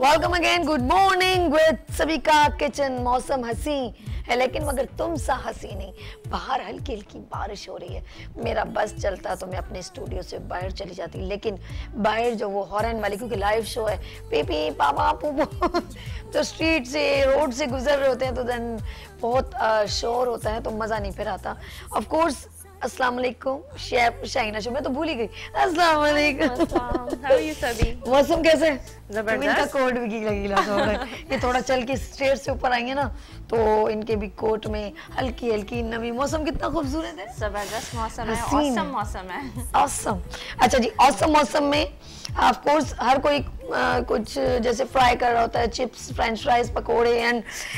Welcome again, good morning with Sabika kitchen. मौसम हंसी है लेकिन मगर तुम सा हंसी नहीं। बाहर हल्की हल्की बारिश हो रही है। मेरा बस चलता तो मैं अपने स्टूडियो से बाहर चली जाती, लेकिन बाहर जो वो हॉर्न वाली, क्योंकि लाइव शो है, पीपी पापा पूपू तो स्ट्रीट से रोड से गुजर रहे होते हैं, तो देन बहुत शोर होता है, तो मज़ा नहीं फिर आता। ऑफ कोर्स अस्सलाम वालेकुम शेफ शाइना शो, मैं तो भूल ही गई। अस्सलाम वालेकुम। हाउ यू सभी? मौसम कैसे है? जबरदस्त। इनका कोट भी गीला गीला सा हो रहा है। ये थोड़ा चल के स्टेयर से ऊपर आएंगे ना, तो इनके भी कोट में हल्की हल्की नमी। मौसम कितना खूबसूरत है, जबरदस्त मौसम है, हसीन ऑसम मौसम है। ऑसम। अच्छा जी, ऑसम मौसम में ऑफ कोर्स हर कोई कुछ जैसे फ्राई कर रहा होता है, चिप्स, फ्रेंच फ्राइज, पकोड़े एंड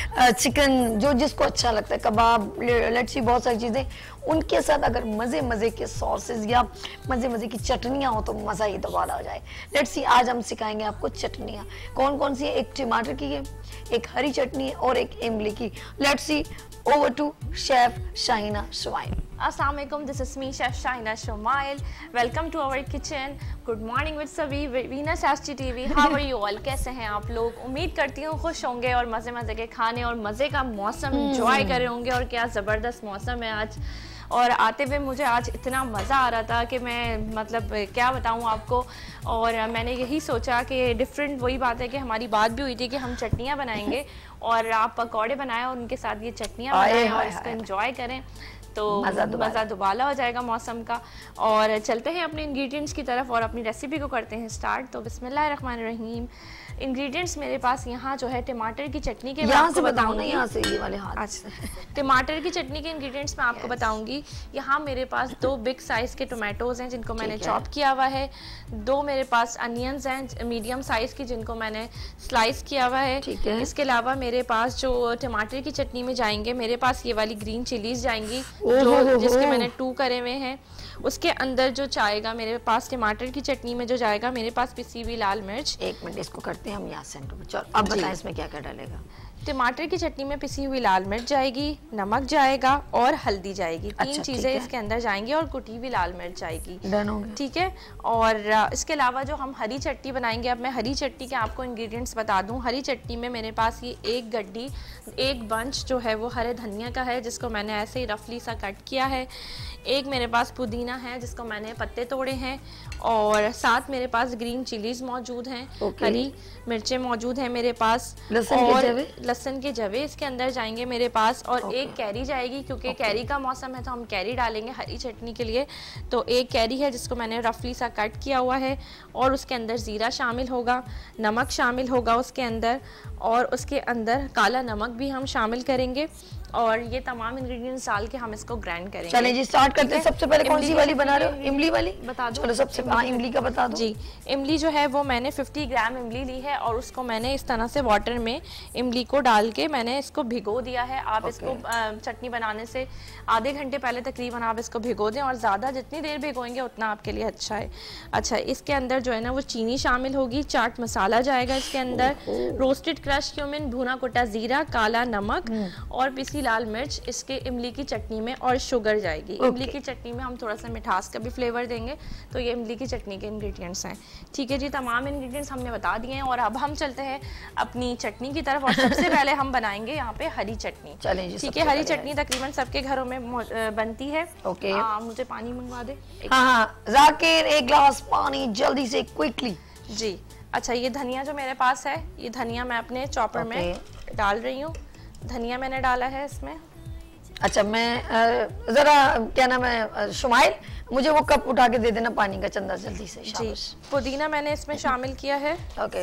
चिकन, जो जिसको अच्छा लगता है, कबाब, लेट्स सी, बहुत सारी चीज़ें। उनके साथ अगर मज़े मज़े के सॉसेज या मज़े मज़े की चटनियाँ हो तो मज़ा ही दोबारा हो जाए। लेट्स सी, आज हम सिखाएंगे आपको चटनियाँ। कौन कौन सी है? एक टमाटर की है, एक हरी चटनी है और एक इमली की। Let's see, over to chef Shahina Shumail. अस्सलाम वालेकुम, this is me chef Shahina Shumail. Welcome to our kitchen. Good morning with सभी, Venus ST TV. How are you all? कैसे हैं आप लोग? उम्मीद करती हूँ खुश होंगे और मज़े मज़े के खाने और मज़े का मौसम एंजॉय कर रहे होंगे। और क्या ज़बरदस्त मौसम है आज, और आते हुए मुझे आज इतना मज़ा आ रहा था कि मैं मतलब क्या बताऊँ आपको। और मैंने यही सोचा कि डिफरेंट, वही बात है कि हमारी बात भी हुई थी कि हम चटनियाँ बनाएंगे और आप पकौड़े बनाएं और उनके साथ ये चटनियाँ बनाएं और इसको एंजॉय करें, तो मज़ा दुबाला हो जाएगा मौसम का। और चलते हैं अपने इंग्रेडिएंट्स की तरफ और अपनी रेसिपी को करते हैं स्टार्ट। तो बिस्मिल्लाहिर्रहमानिर्रहीम। इंग्रेडिएंट्स मेरे पास यहाँ जो है टमाटर की चटनी के, यहाँ से बताओ ना, यहाँ से ये वाले हाथ। अच्छा, टमाटर की चटनी के इंग्रेडिएंट्स मैं आपको बताऊंगी। यहाँ मेरे पास 2 बिग साइज के टोमेटोज हैं जिनको मैंने चॉप किया हुआ है। 2 मेरे पास अनियंस हैं मीडियम साइज की जिनको मैंने स्लाइस किया हुआ है। इसके अलावा मेरे पास जो टमाटर की चटनी में जाएंगे, मेरे पास ये वाली ग्रीन चिलीज जाएंगी जो जिसके मैंने 2 करे हुए हैं। उसके अंदर जो जाएगा मेरे पास टमाटर की चटनी में जो जाएगा मेरे पास पिसी हुई लाल मिर्च। एक मिनट, इसको करते हैं हम यहाँ सेंटर में। चलो अब बताएं इसमें क्या क्या डालेगा। टमाटर की चटनी में पिसी हुई लाल मिर्च जाएगी, नमक जाएगा और हल्दी जाएगी। 3 चीजें इसके अंदर जाएंगी और कुटी हुई लाल मिर्च जाएगी। डन हो गया, ठीक है। और इसके अलावा जो हम हरी चटनी बनाएंगे, अब मैं हरी चटनी के आपको इंग्रेडिएंट्स बता दूं। हरी चटनी में मेरे पास ये एक गड्डी, एक बंच जो है वो हरे धनिया का है जिसको मैंने ऐसे ही रफली सा कट किया है। एक मेरे पास पुदीना है जिसको मैंने पत्ते तोड़े हैं, और साथ मेरे पास ग्रीन चिलीज मौजूद हैं, हरी मिर्चें मौजूद हैं मेरे पास, लहसुन के जवे इसके अंदर जाएंगे मेरे पास, और एक कैरी जाएगी क्योंकि कैरी का मौसम है तो हम कैरी डालेंगे हरी चटनी के लिए। तो एक कैरी है जिसको मैंने रफली सा कट किया हुआ है, और उसके अंदर ज़ीरा शामिल होगा, नमक शामिल होगा उसके अंदर, और उसके अंदर काला नमक भी हम शामिल करेंगे। और ये तमाम इंग्रेडिएंट्स डाल के हम इसको ग्राइंड करेंगे। चलिए जी, स्टार्ट करते हैं। सबसे पहले कौन सी वाली बना रहे हो? इमली वाली बता दो। चलो सबसे इमली का बता दो जी। इमली जो है वो मैंने 50 ग्राम इमली ली है, और उसको मैंने इस तरह से वाटर में इमली को डाल के मैंने इसको भिगो दिया है। आप इसको चटनी बनाने से आधे घंटे पहले तकरीबन आप इसको भिगो दें, और ज़्यादा जितनी देर भिगोएंगे उतना आपके लिए अच्छा है। अच्छा, इसके अंदर जो है ना वो चीनी शामिल होगी, चाट मसाला जाएगा इसके अंदर, रोस्टेड क्रश क्यूमिन, भुना कुटा ज़ीरा, काला नमक और पिसी लाल मिर्च इसके इमली की चटनी में, और शुगर जाएगी। इमली की चटनी में हम थोड़ा सा मिठास का भी फ्लेवर देंगे, तो ये इमली की चटनी के इंग्रेडिएंट्स हैं। ठीक है जी, तमाम इंग्रेडिएंट्स हमने बता दिए हैं, और अब हम चलते हैं अपनी चटनी की तरफ। और सबसे पहले हम बनाएंगे यहाँ पे हरी चटनी। ठीक है, हरी चटनी तकरीबन सबके घरों में बनती है। ओके, मुझे पानी मंगवा दे। हाँ, जाकिर एक गिलास पानी जल्दी से, क्विकली जी। अच्छा, ये धनिया जो मेरे पास है, ये धनिया मैं अपने चॉपर में डाल रही हूँ। धनिया मैंने डाला है इसमें। अच्छा, मैं जरा क्या नाम है शुमाइल, मुझे वो कप उठा के दे देना पानी का, चंदा जल्दी से। जी। पुदीना मैंने इसमें शामिल किया है। ओके।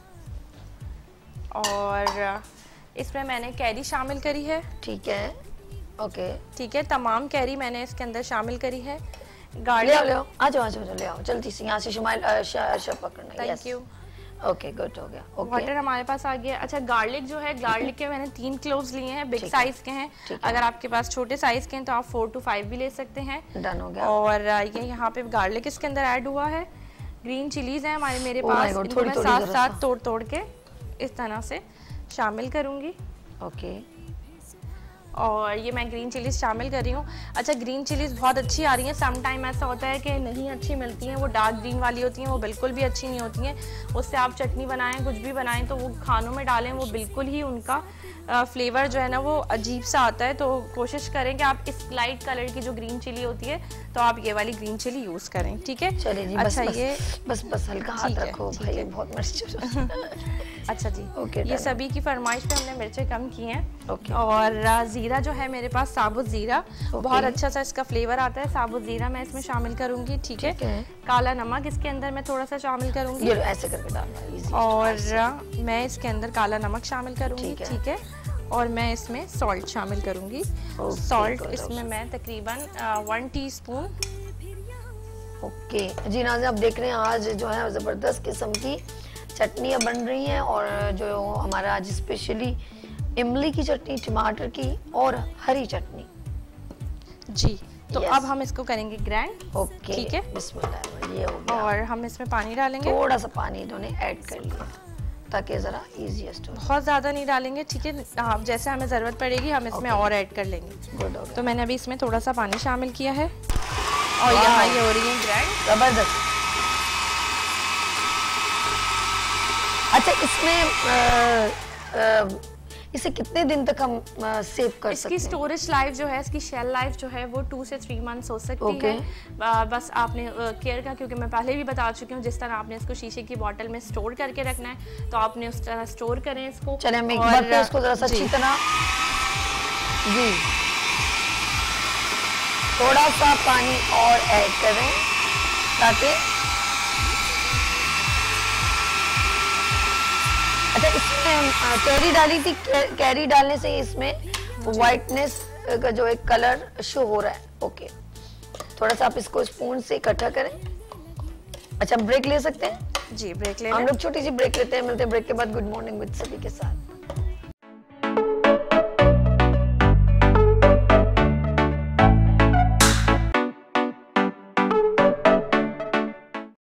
और इसमें मैंने कैरी शामिल करी है। ठीक है, ओके। ठीक है, तमाम कैरी मैंने इसके अंदर शामिल करी है। गार्लिक ले आओ, आ जाओ ले आओ जल्दी से, यहाँ से शुमाइल शर्फ पकड़ना। Thank you. ओके, गुड हो गया। ओके, वाटर हमारे पास आ गया। अच्छा, गार्लिक जो है, गार्लिक के मैंने 3 क्लोव्स लिए हैं, बिग साइज के हैं। अगर आपके पास छोटे साइज के हैं तो आप 4 to 5 भी ले सकते हैं। डन हो गया। और ये यहाँ पे गार्लिक इसके अंदर ऐड हुआ है। ग्रीन चिलीज है हमारे मेरे पास, इनको मैं साथ साथ तोड़ के इस तरह से शामिल करूंगी। ओके। और ये मैं ग्रीन चिलीज शामिल कर रही हूँ। अच्छा, ग्रीन चिलीज बहुत अच्छी आ रही हैं। सम टाइम ऐसा होता है कि नहीं अच्छी मिलती हैं, वो डार्क ग्रीन वाली होती हैं, वो बिल्कुल भी अच्छी नहीं होती हैं। उससे आप चटनी बनाएं, कुछ भी बनाएं तो वो खानों में डालें, वो बिल्कुल ही उनका फ्लेवर जो है ना वो अजीब सा आता है। तो कोशिश करें कि आप इस लाइट कलर की जो ग्रीन चिली होती है तो आप ये वाली ग्रीन चिली यूज़ करें, ठीक है। चलिए जी, अच्छा, बस, ये बस हल्का हाथ रखो भाई, बहुत मिर्च। अच्छा जी, ओके, ये सभी की फरमाइश पे हमने मिर्चें कम की हैं। ओके। और ज़ीरा जो है मेरे पास, साबुत ज़ीरा, बहुत अच्छा सा इसका फ्लेवर आता है। साबुत ज़ीरा मैं इसमें शामिल करूंगी, ठीक है। काला नमक इसके अंदर मैं थोड़ा सा शामिल करूंगी, ये ऐसे करके डालना। और मैं इसके अंदर काला नमक शामिल करूंगी, ठीक है। और मैं इसमें सॉल्ट शामिल करूंगी। सॉल्ट इसमें मैं तकरीबन 1 टीस्पून। ओके जी नाज़रीन, आप देख रहे हैं आज जो है ज़बरदस्त किस्म की चटनियाँ बन रही हैं, और जो हमारा आज स्पेशली इमली की चटनी, टमाटर की और हरी चटनी जी। तो अब हम इसको करेंगे ग्राइंड, ओके, ठीक है। बिस्मिल्लाह, ये हो गया। और हम इसमें पानी डालेंगे, थोड़ा सा पानी इन्होंने ऐड कर लिया ताकि ज़रा ईजीएस्ट हो। बहुत ज़्यादा नहीं डालेंगे, ठीक है। आप जैसे हमें ज़रूरत पड़ेगी हम इसमें और ऐड कर लेंगे। गुड हो गया। तो मैंने अभी इसमें थोड़ा सा पानी शामिल किया है, और यहाँ ये हो रही है ग्राइंड। जबरदस्त। अच्छा, इसमें इसे कितने दिन तक हम सेव कर सकते हैं? इसकी स्टोरेज लाइफ जो है, इसकी शेल लाइफ जो है वो 2 से 3 मंथ्स हो सकती है। बस आपने केयर का, क्योंकि मैं पहले भी बता चुकी हूँ, जिस तरह आपने इसको शीशे की बोतल में स्टोर करके रखना है तो आपने उस तरह स्टोर करें इसको। चले हम एक बार पे इसको जरा सा अच्छी तरह जी थोड़ा सा पानी और ऐड करें ताकि, अच्छा इसमें कैरी डाली थी, कैरी डालने से इसमें वाइटनेस का जो एक कलर शो हो रहा है। ओके, थोड़ा सा आप इसको स्पून से इकट्ठा करें। अच्छा, ब्रेक ले सकते हैं जी, ब्रेक ले हम लोग, छोटी सी ब्रेक लेते हैं, मिलते हैं ब्रेक के बाद गुड मॉर्निंग विद सभी के साथ।